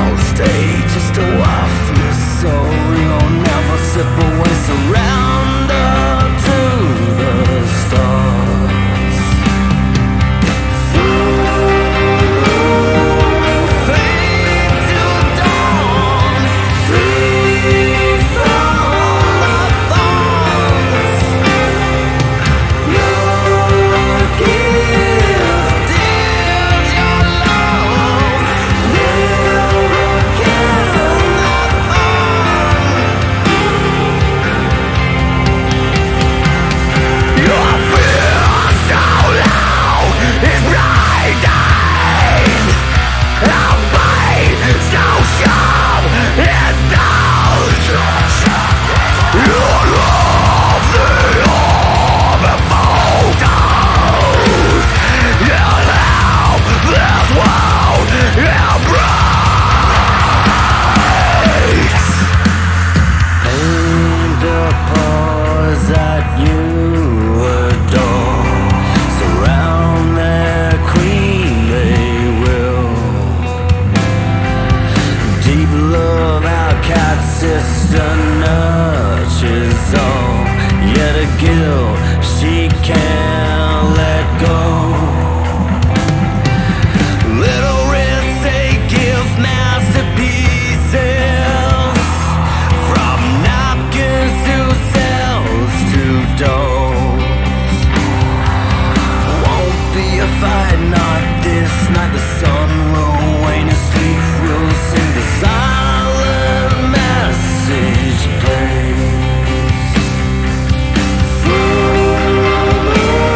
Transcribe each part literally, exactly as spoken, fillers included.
I'll stay just a while from your soul. You'll never slip away. Surrender to the stars. Fade to dawn, free from my thoughts. Your gift is your love. Never can that your fear so loud is blinding. Our pain so sharp it knows. Your love the orb of photos. Your love this world embrace. Paint a pause that you adore. Surround their queen, they will. Deep love, our cat sister nurtures all. Yet a guilt she can't let go. Little wrists, they give masterpieces. From napkins to cells to doors. Won't be a fight, not this night. The sun will wane and sleep will sing. The silent message plays. Through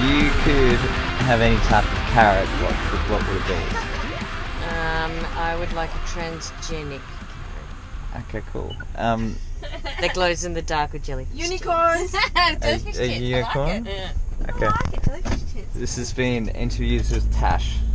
you could have any type of carrot, what, what would it be? Um, I would like a transgenic Okay, cool. Um, that glows in the dark with jellyfish. Unicorns! a, Jellyfish a tits, unicorn? Yeah. Okay. I like it, jellyfish tits. This has been Interviews with Tash.